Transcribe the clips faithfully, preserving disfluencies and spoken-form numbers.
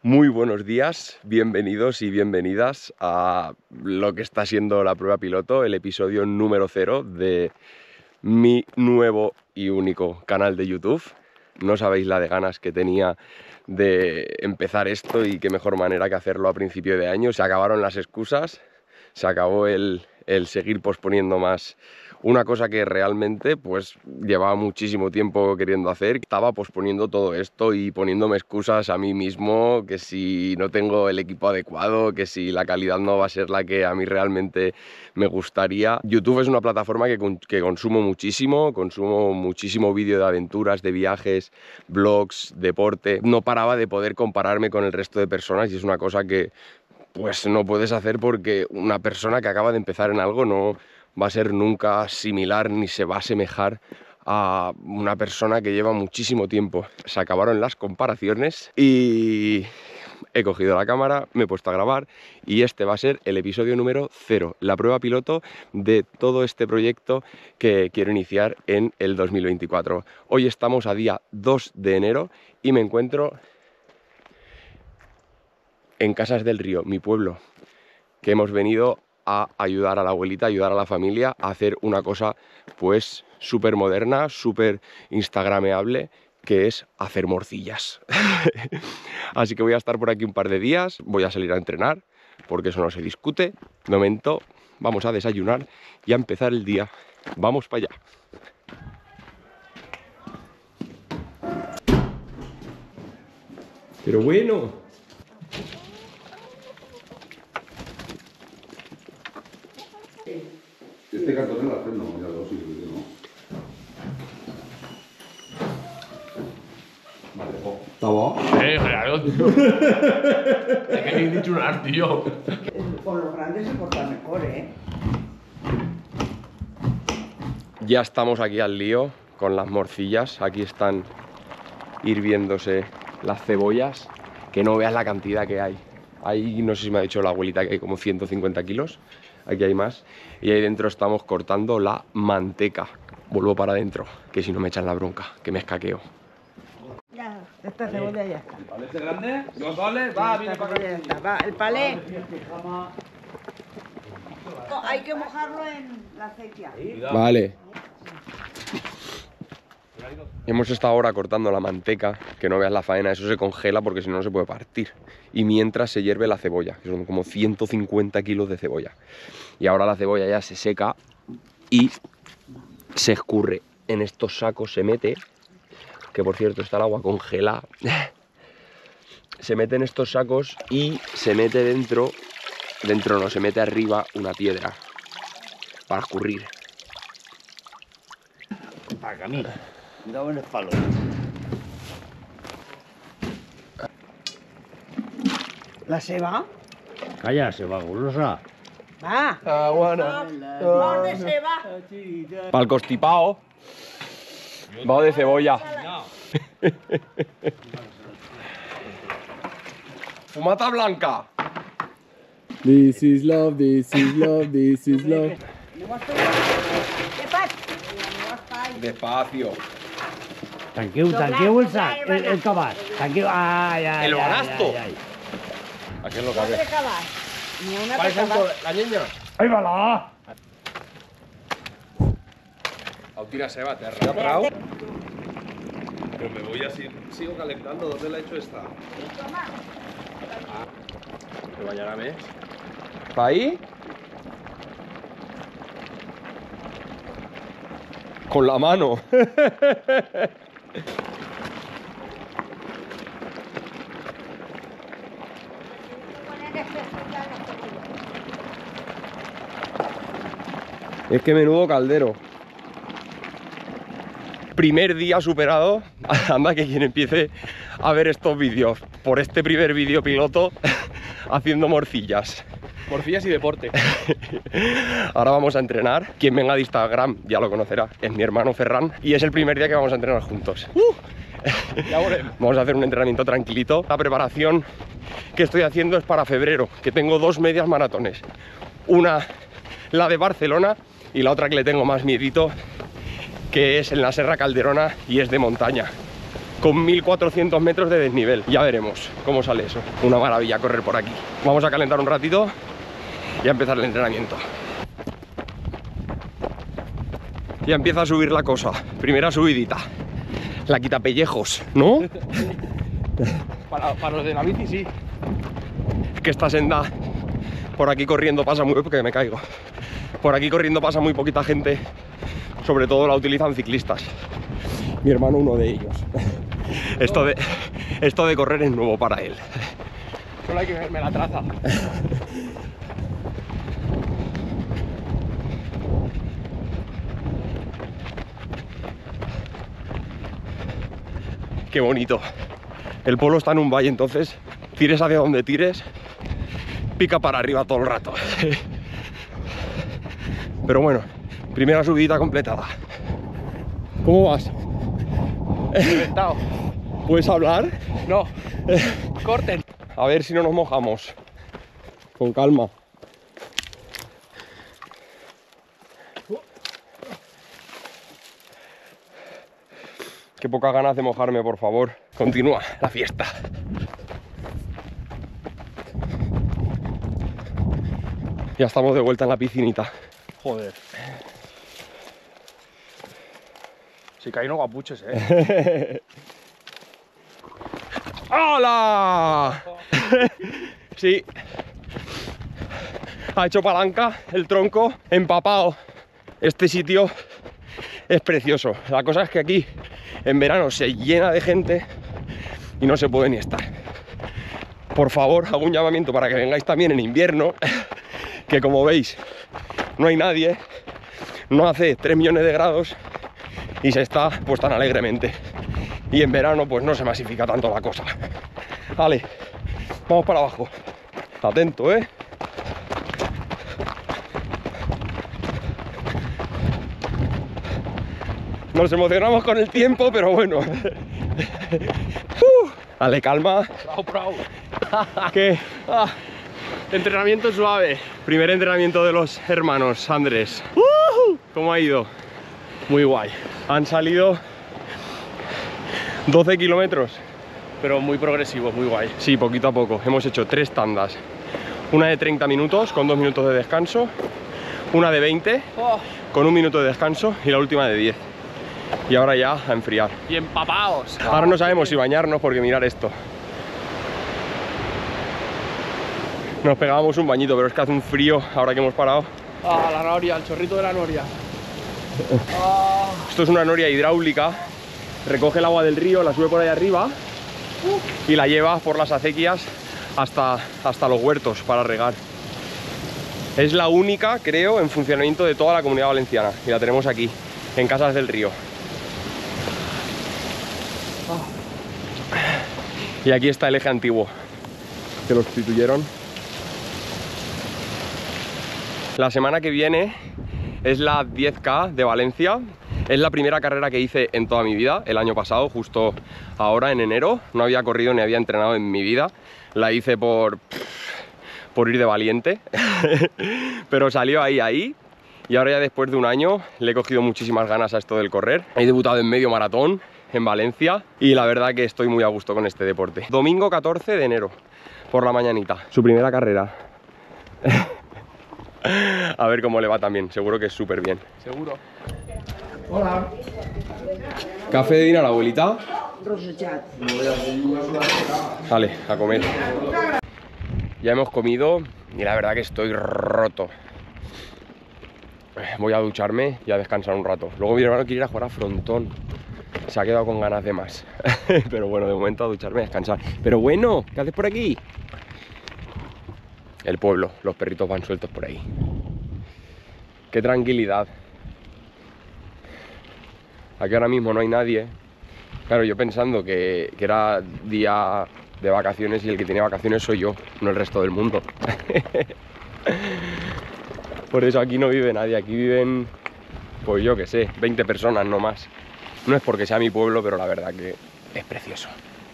Muy buenos días, bienvenidos y bienvenidas a lo que está siendo la prueba piloto, el episodio número cero de mi nuevo y único canal de YouTube. No sabéis la de ganas que tenía de empezar esto y qué mejor manera que hacerlo a principio de año. Se acabaron las excusas, se acabó el, el seguir posponiendo más una cosa que realmente pues llevaba muchísimo tiempo queriendo hacer. Estaba posponiendo todo esto y poniéndome excusas a mí mismo, que si no tengo el equipo adecuado, que si la calidad no va a ser la que a mí realmente me gustaría. YouTube es una plataforma que, que consumo muchísimo, consumo muchísimo vídeo de aventuras, de viajes, vlogs, deporte. No paraba de poder compararme con el resto de personas y es una cosa que pues no puedes hacer porque una persona que acaba de empezar en algo no va a ser nunca similar ni se va a asemejar a una persona que lleva muchísimo tiempo. Se acabaron las comparaciones y he cogido la cámara, me he puesto a grabar y este va a ser el episodio número cero, la prueba piloto de todo este proyecto que quiero iniciar en el dos mil veinticuatro. Hoy estamos a día dos de enero y me encuentro en Casas del Río, mi pueblo, que hemos venido a ayudar a la abuelita, ayudar a la familia a hacer una cosa pues súper moderna, súper instagrameable, que es hacer morcillas. Así que voy a estar por aquí un par de días, voy a salir a entrenar, porque eso no se discute. De momento vamos a desayunar y a empezar el día. Vamos para allá. Pero bueno. Este cartón es la haciendo, ya lo sí, ¿no? Vale, oh. ¿Está bo? Eh, claro, tío. Es que he dicho un ar, tío. Con los grandes se porta mejor, ¿eh? Ya estamos aquí al lío con las morcillas. Aquí están hirviéndose las cebollas. Que no veas la cantidad que hay. Ahí no sé si me ha dicho la abuelita que hay como ciento cincuenta kilos. Aquí hay más. Y ahí dentro estamos cortando la manteca. Vuelvo para adentro, que si no me echan la bronca, que me escaqueo. Ya, esta cebolla ya está. ¿El palé es grande? ¿Dos goles? Va, viene Esta para cebolla ya acá. está. Va, el palé. Hay que mojarlo en la aceite. Vale. Hemos estado ahora cortando la manteca, que no veas la faena, eso se congela porque si no no se puede partir. Y mientras se hierve la cebolla, que son como ciento cincuenta kilos de cebolla. Y ahora la cebolla ya se seca y se escurre en estos sacos, se mete, que por cierto está el agua congelada. Se mete en estos sacos y se mete dentro, dentro no, se mete arriba una piedra para escurrir. Para camino. Cuidado en el palo. ¿La ceba? Calla, se va gulosa. Va. Aguana. Mor de ceba. Para el constipado. Va de cebolla. Fumata blanca. This is love, this is love, this is love. ¿Qué pasa? Despacio. Tanqueu, tanqueu el sac, el, el cabal. Tanqueu, ay, ay, El ay, balasto. ay, ay. Aquí es lo que No hace. te acabas. Ni una te Parece un acabas. co- la niña. Ahí va la. Au tira ceba, te has rascado. Pero me voy así, sigo calentando. ¿Dónde la he hecho esta? Que vaya la mes. ¿Pa ahí? Con la mano. Es que menudo caldero. Primer día superado. Anda que quien empiece a ver estos vídeos por este primer vídeo piloto haciendo morcillas. Morcillas y deporte. Ahora vamos a entrenar. Quien venga de Instagram ya lo conocerá. Es mi hermano Ferran y es el primer día que vamos a entrenar juntos. ¡Uh! Ya volvemos. Vamos a hacer un entrenamiento tranquilito. La preparación que estoy haciendo es para febrero, que tengo dos medias maratones. Una, la de Barcelona, y la otra que le tengo más miedito, que es en la Serra Calderona y es de montaña. con mil cuatrocientos metros de desnivel. Ya veremos cómo sale eso. Una maravilla correr por aquí. Vamos a calentar un ratito y a empezar el entrenamiento. Ya empieza a subir la cosa. Primera subidita. La quitapellejos, ¿no? Para, para los de la bici, sí. Es que esta senda por aquí corriendo pasa muy... porque me caigo. Por aquí corriendo pasa muy poquita gente. Sobre todo la utilizan ciclistas. Mi hermano uno de ellos. Esto de, esto de correr es nuevo para él. Solo hay que verme la traza. Qué bonito. El pueblo está en un valle, entonces tires hacia donde tires, pica para arriba todo el rato. Pero bueno, primera subidita completada. ¿Cómo vas? Reventado. ¿Puedes hablar? No. Corten. A ver si no nos mojamos. Con calma. Qué pocas ganas de mojarme, por favor. Continúa la fiesta. Ya estamos de vuelta en la piscinita. Joder. Si caen unos guapuches, eh. ¡Hala! Sí. Ha hecho palanca el tronco, empapado. Este sitio es precioso. La cosa es que aquí en verano se llena de gente y no se puede ni estar. Por favor, hago un llamamiento para que vengáis también en invierno, que como veis no hay nadie, no hace tres millones de grados y se está pues tan alegremente. Y en verano pues no se masifica tanto la cosa. Vale, vamos para abajo. Atento, ¿eh? Nos emocionamos con el tiempo, pero bueno. uh, Dale, calma. Bravo, bravo. ¿Qué? Ah, entrenamiento suave. Primer entrenamiento de los hermanos Andrés. Uh, ¿Cómo ha ido? Muy guay. Han salido doce kilómetros. Pero muy progresivo, muy guay. Sí, poquito a poco. Hemos hecho tres tandas. Una de treinta minutos con dos minutos de descanso. Una de veinte Oh, con un minuto de descanso. Y la última de diez. Y ahora ya a enfriar. y empapados. Ahora no sabemos si bañarnos porque mirar esto. Nos pegábamos un bañito, pero es que hace un frío ahora que hemos parado. Ah, la noria, el chorrito de la noria. Ah, Esto es una noria hidráulica. Recoge el agua del río, la sube por ahí arriba y la lleva por las acequias hasta, hasta los huertos para regar. Es la única, creo, en funcionamiento de toda la Comunidad Valenciana. Y la tenemos aquí, en Casas del Río. Y aquí está el eje antiguo, que lo sustituyeron. La semana que viene es la diez K de Valencia. Es la primera carrera que hice en toda mi vida, el año pasado, justo ahora en enero. No había corrido ni había entrenado en mi vida. La hice por, por ir de valiente, pero salió ahí, ahí. Y ahora ya después de un año le he cogido muchísimas ganas a esto del correr. He debutado en medio maratón en Valencia y la verdad que estoy muy a gusto con este deporte. Domingo catorce de enero, por la mañanita. Su primera carrera. A ver cómo le va también, seguro que es súper bien. seguro. Hola. ¿Café de Dina, la abuelita? Rosejat. Vale, a comer. Ya hemos comido y la verdad que estoy roto. Voy a ducharme y a descansar un rato. Luego mi hermano quiere ir a jugar a frontón. Se ha quedado con ganas de más. Pero bueno, de momento a ducharme y a descansar. Pero bueno, ¿qué haces por aquí? El pueblo, los perritos van sueltos por ahí. Qué tranquilidad. Aquí ahora mismo no hay nadie. Claro, yo pensando que, que era día de vacaciones y el que tiene vacaciones soy yo, no el resto del mundo. Por eso aquí no vive nadie, aquí viven, pues yo que sé, veinte personas no más. No es porque sea mi pueblo, pero la verdad que es precioso.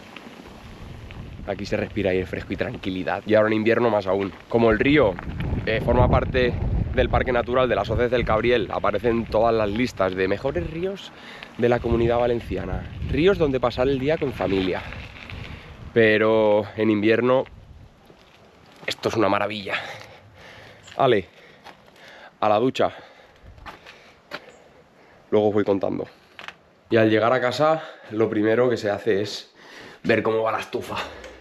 Aquí se respira aire fresco y tranquilidad. Y ahora en invierno más aún. Como el río eh, forma parte del Parque Natural de las Hoces del Cabriel aparecen todas las listas de mejores ríos de la Comunidad Valenciana. Ríos donde pasar el día con familia. Pero en invierno esto es una maravilla. Ale, a la ducha. Luego os voy contando. Y al llegar a casa, lo primero que se hace es ver cómo va la estufa.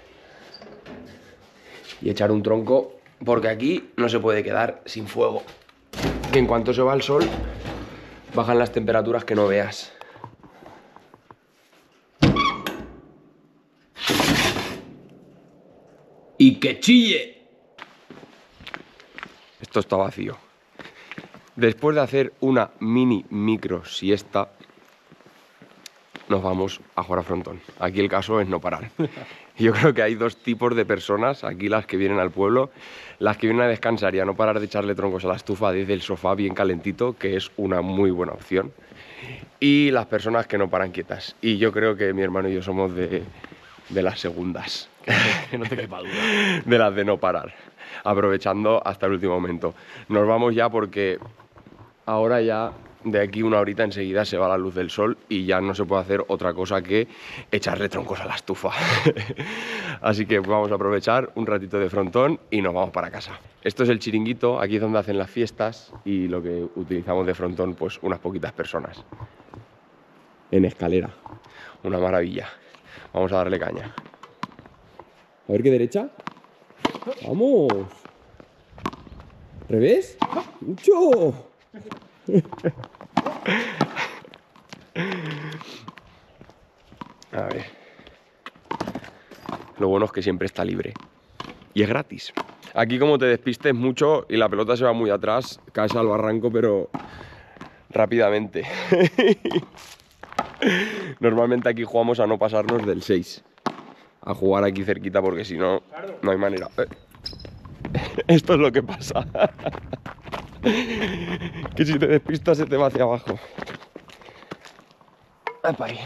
Y echar un tronco, porque aquí no se puede quedar sin fuego. Que en cuanto se va el sol, bajan las temperaturas que no veas. ¡Y que chille! Esto está vacío. Después de hacer una mini micro siesta, nos vamos a jugar a frontón. Aquí el caso es no parar. Yo creo que hay dos tipos de personas, aquí las que vienen al pueblo, las que vienen a descansar y a no parar de echarle troncos a la estufa desde el sofá bien calentito, que es una muy buena opción, y las personas que no paran quietas. Y yo creo que mi hermano y yo somos de, de las segundas. Que no te quepa duda. De las de no parar, aprovechando hasta el último momento. Nos vamos ya porque ahora ya de aquí una horita enseguida se va la luz del sol y ya no se puede hacer otra cosa que echarle troncos a la estufa. Así que vamos a aprovechar un ratito de frontón y nos vamos para casa. Esto es el chiringuito, aquí es donde hacen las fiestas y lo que utilizamos de frontón pues unas poquitas personas. En escalera, una maravilla. Vamos a darle caña. A ver qué derecha. ¡Vamos! ¿Revés? ¡Mucho! A ver. Lo bueno es que siempre está libre. Y es gratis. Aquí como te despistes mucho y la pelota se va muy atrás, caes al barranco, pero rápidamente. Normalmente aquí jugamos a no pasarnos del seis. A jugar aquí cerquita porque si no, no hay manera. Eh. Esto es lo que pasa. Que si te despistas se te va hacia abajo. Epa ahí.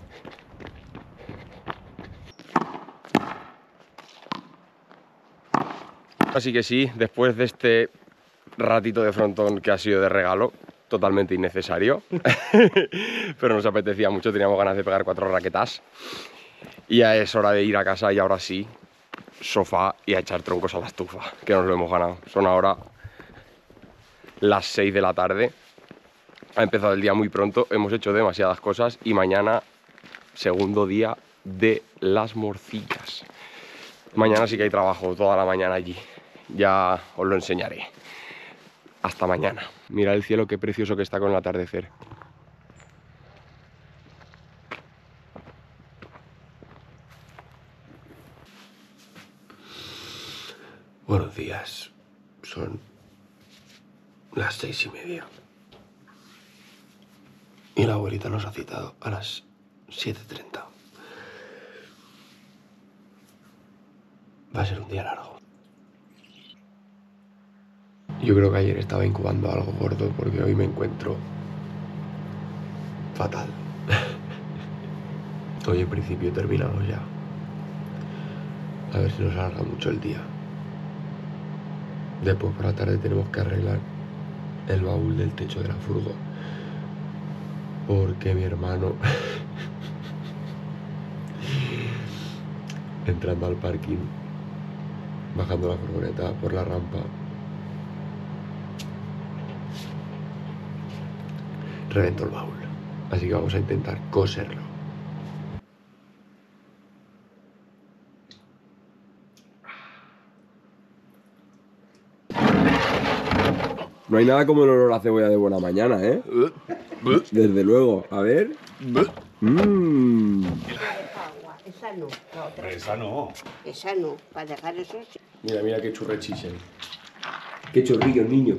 Así que sí, después de este ratito de frontón que ha sido de regalo, totalmente innecesario, pero nos apetecía mucho, teníamos ganas de pegar cuatro raquetas. Y ya es hora de ir a casa y ahora sí, sofá y a echar troncos a la estufa, que nos lo hemos ganado. Son ahora las seis de la tarde, ha empezado el día muy pronto, hemos hecho demasiadas cosas y mañana, segundo día de las morcillas. Mañana sí que hay trabajo, toda la mañana allí, ya os lo enseñaré. Hasta mañana. Mira el cielo, qué precioso que está con el atardecer. Buenos días, son las seis y media y la abuelita nos ha citado a las siete treinta. Va a ser un día largo. Yo creo que ayer estaba incubando algo gordo porque hoy me encuentro fatal. Hoy en principio terminamos ya. A ver si nos alarga mucho el día. Después por la tarde tenemos que arreglar el baúl del techo de la furgo. Porque mi hermano, entrando al parking, bajando la furgoneta por la rampa, reventó el baúl. Así que vamos a intentar coserlo. No hay nada como el olor a cebolla de buena mañana, ¿eh? Desde luego. A ver. Mmm. Agua, esa no, la otra. Esa no. Esa no, para dejar eso. Mira, mira qué churrechisen. Qué chorrillo, niño.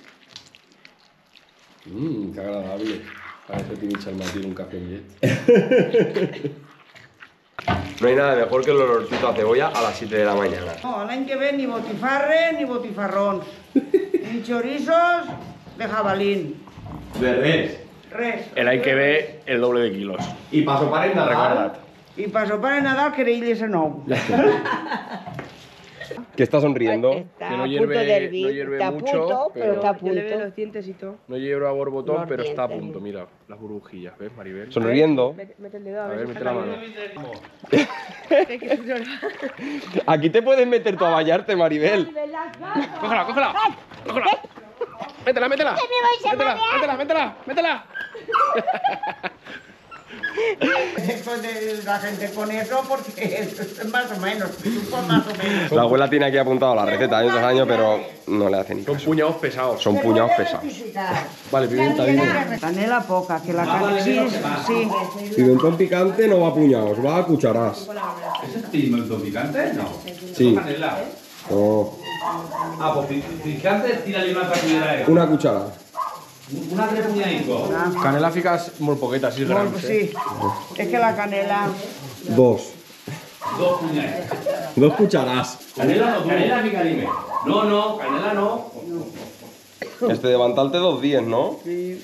Mmm, qué agradable. Parece que tiene el Martín un café en jet. No hay nada mejor que el olorcito a cebolla a las siete de la mañana. No, el año que ve ni botifarre ni botifarrón. Ni chorizos de jabalín. De res. Res. El hay que ver el doble de kilos. Y paso para el Nadal. I per sopar de Nadal, creïlles a nou. Que está sonriendo. Está Que no a hierve- punto de hervir. no hierve está a mucho, punto, pero, pero- está a Yo le veo punto. los dientes y todo. No llevo a borbotón, Los pero está a dientes. punto. Mira, las burbujillas, ¿ves, Maribel? Sonriendo. Mete, mete el dedo a A ver. ver, si mete está la mano. caliente. Es que llora. Aquí te puedes meter tú a bañarte, Maribel. ¡Cógela, cógela! ¡Cógela! ¡Métela, métela! ¡Métela, métela, métela! ¡Métela! Esto de la gente con eso porque es más o menos, pues más o menos. La abuela tiene aquí apuntado la receta de estos años, pero no le hace ni Son caso. puñados pesados. Son puñados pesados. Vale, pimienta, dime. Canela poca, que la canela sí, sí. Pimentón picante no va a puñados, va a cucharas. ¿Ese es pimiento picante? No. Sí. Canela. No, Ah, pues pi- picante, tírale una cuchara. una cuchara. Una tres puñadicos. Canela ficas muy poqueta, así Bueno, gramos, ¿eh? sí. Es que la canela. Dos. Dos puñadas. Dos cucharas. Canela no, canela pica, dime. No, no, canela no. Este de Bantalte dos días, ¿no? Sí.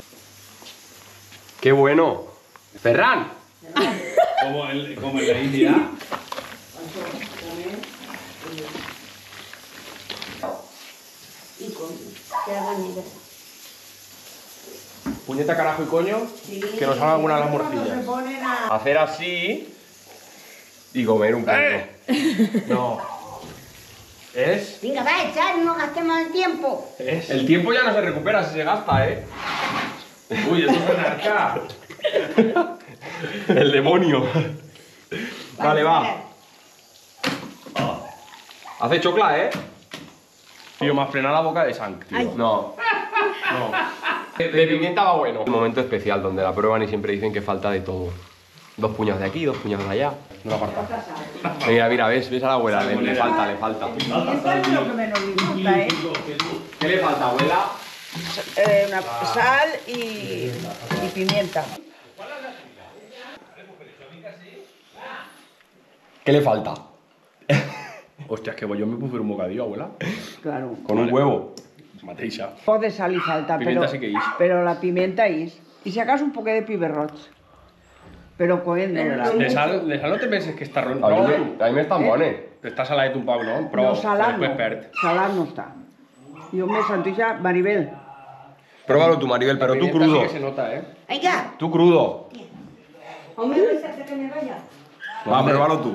¡Qué bueno! ¡Ferran! Como en, como en la India. Puñeta, carajo y coño, que nos salga alguna de las morcillas. Ponen a... Hacer así y comer un poco. No. Es... Venga, va a echar, no gastemos el tiempo. Es... El tiempo ya no se recupera si se gasta, ¿eh? Uy, esto es anarca. El demonio. Vale, va. Hace chocla, ¿eh? Tío, me has frenado la boca de sangre, tío. No. No. De pimienta va bueno. Un momento especial donde la prueban y siempre dicen que falta de todo. Dos puñados de aquí, dos puñados de allá. No la aparta. Mira, mira, ves, ves a la abuela, le, le falta, le falta. Esta es lo que menos le gusta, ¿eh? ¿Qué le falta, abuela? Eh, una sal y, y pimienta. ¿Qué le falta? Hostia, es que yo me puse un bocadillo, abuela. Claro. Con un huevo. Mateixa. Un poc de sal y falta, Pimienta pero, sí que is. pero la pimienta is. Y si acaso un poco de piberroch. Pero coent no la... De sal, de sal no te penses que està ron. A mi, No, me, a mi m'estan bones. està saladet un poc, no? Però No, salat després no. perd. Salat no està. Jo me sento ja, Maribel. Pruébalo tú, Maribel, pero tú Pimienta crudo. Sí que se nota, ¿eh? Venga, Tú crudo. hombre, ¿vais a hacer que me vaya? Va, pruébalo tú.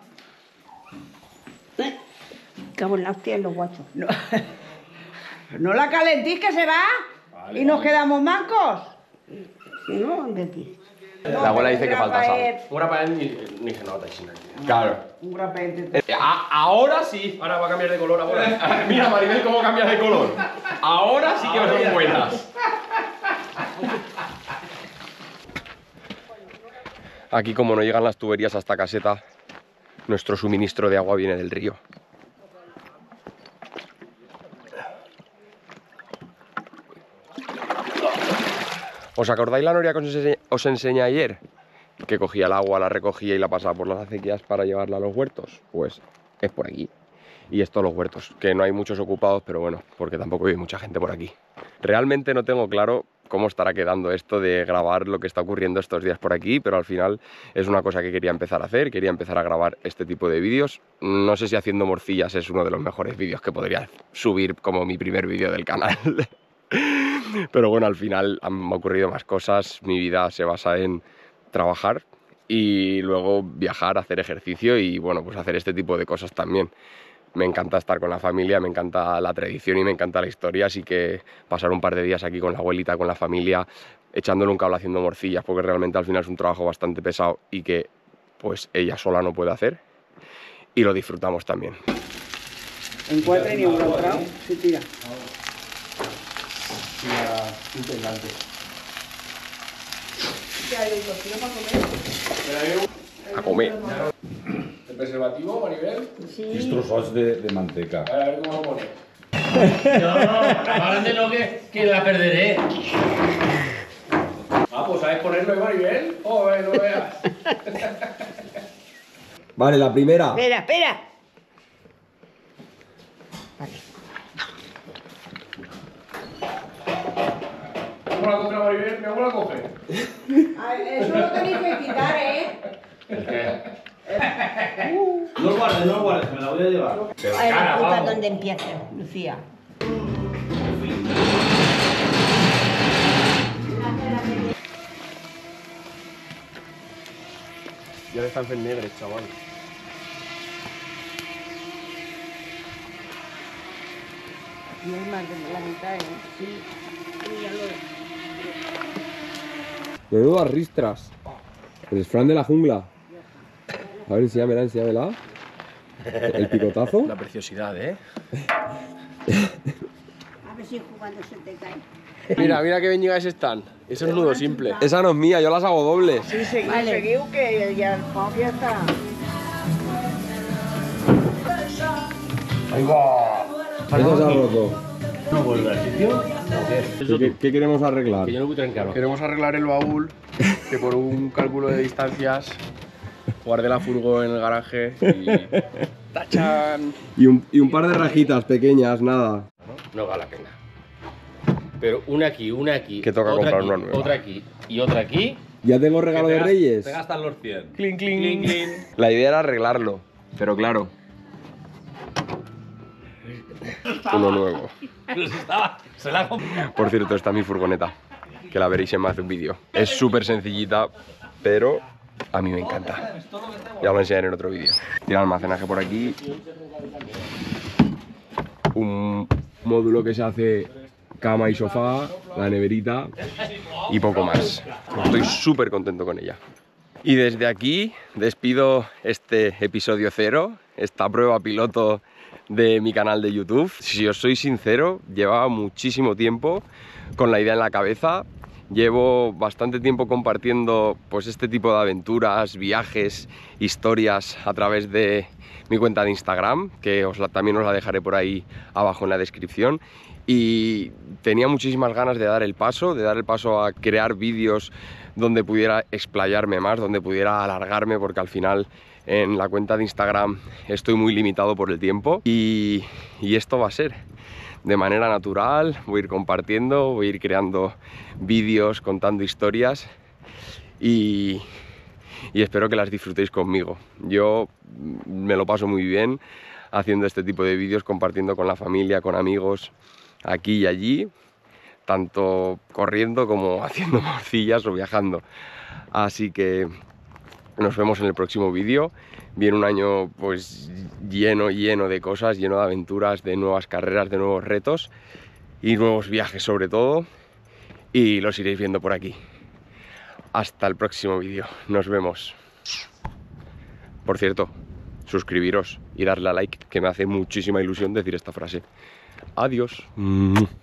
Cago en la hostia en los guachos. No, no la calentís que se va Vale, y nos vale. quedamos mancos. No, de aquí. La abuela dice que falta sal. Un grapaet ni, ni se nota així. Claro. Un grapete. Eh, a- ahora sí. Ahora va a cambiar de color, abuela. Mira, Maribel, cómo cambia de color. Ahora sí que Ahora son ya. buenas. Aquí, como no llegan las tuberías hasta caseta, nuestro suministro de agua viene del río. ¿Os acordáis la noria que os enseñé, os enseñé ayer? Que cogía el agua, la recogía y la pasaba por las acequias para llevarla a los huertos. Pues es por aquí. Y esto los huertos, que no hay muchos ocupados, pero bueno, porque tampoco vive mucha gente por aquí. Realmente no tengo claro cómo estará quedando esto de grabar lo que está ocurriendo estos días por aquí, pero al final es una cosa que quería empezar a hacer, quería empezar a grabar este tipo de vídeos. No sé si haciendo morcillas es uno de los mejores vídeos que podría subir como mi primer vídeo del canal. Pero bueno, al final han ocurrido más cosas, mi vida se basa en trabajar y luego viajar, hacer ejercicio y bueno, pues hacer este tipo de cosas también. Me encanta estar con la familia, me encanta la tradición y me encanta la historia, así que pasar un par de días aquí con la abuelita, con la familia, echándole un cable haciendo morcillas, porque realmente al final es un trabajo bastante pesado y que pues ella sola no puede hacer y lo disfrutamos también. En quatre ni un encontrado, sí, tira. A comer. ¿El preservativo, Maribel? Unos trozos de, de manteca. A ver, a ver cómo lo pones. No, no, apárate no que, que la perderé. Ah, pues ¿sabes ponerlo, eh, Maribel? Joder, no veas. Vale, la primera. Espera, espera. ¿Cómo la contra Maribel? ¿Cómo la coge? Eso lo tenéis que quitar, ¿eh? ¿El qué? No lo guardes, no lo guardes, me la voy a llevar. Pero Ay, cara, la puta vamos. donde empieza, Lucía. Ya le están en negres, chaval. No es más de la mitad, ¿eh? Sí. Sí, ya lo... Menudas ristras. El Fran de la jungla. A ver, enséñamela, enséñamela. El picotazo. La preciosidad, ¿eh? A ver si jugando se te cae. Mira, mira qué beñigas están. Eso es nudo simple. Esa no es mía, yo las hago dobles. Sí, seguiu, Vale. seguiu, que ya el foc ya está. Ahí va. Eso se ha roto. ¿No vuelve al sitio? ¿O qué? ¿Qué, qué- qué queremos arreglar? Que yo no voy tranquilo. Queremos arreglar el baúl, que por un cálculo de distancias guardé la furgo en el garaje y... ¡Tachan! Y un, y un par de rajitas pequeñas, nada. No vale la pena. Pero una aquí, una aquí, Que toca otra comprar aquí, una nueva. otra aquí y otra aquí. Ya tengo regalo de Reyes. Te gastas los cien. Clink, clink, clink, clink. La idea era arreglarlo, pero claro. Uno nuevo. Se la ha comprado. Por cierto, está mi furgoneta, que la veréis en más de un vídeo. Es súper sencillita, pero a mí me encanta. Ya os lo enseñaré en otro vídeo. Tiene almacenaje por aquí. Un módulo que se hace cama y sofá, la neverita y poco más. Estoy súper contento con ella. Y desde aquí despido este episodio cero, esta prueba piloto de mi canal de YouTube. Si os soy sincero, llevaba muchísimo tiempo con la idea en la cabeza. Llevo bastante tiempo compartiendo pues este tipo de aventuras, viajes, historias a través de mi cuenta de Instagram, que os la, también os la dejaré por ahí abajo en la descripción. Y tenía muchísimas ganas de dar el paso, de dar el paso a crear vídeos donde pudiera explayarme más, donde pudiera alargarme, porque al final en la cuenta de Instagram estoy muy limitado por el tiempo y, y esto va a ser de manera natural. Voy a ir compartiendo, voy a ir creando vídeos, contando historias y, y espero que las disfrutéis conmigo. Yo me lo paso muy bien haciendo este tipo de vídeos, compartiendo con la familia, con amigos, aquí y allí, tanto corriendo como haciendo morcillas o viajando. Así que nos vemos en el próximo vídeo. Viene un año pues lleno, lleno de cosas, lleno de aventuras, de nuevas carreras, de nuevos retos y nuevos viajes sobre todo. Y los iréis viendo por aquí. Hasta el próximo vídeo. Nos vemos. Por cierto, suscribiros y darle a like, que me hace muchísima ilusión decir esta frase. Adiós.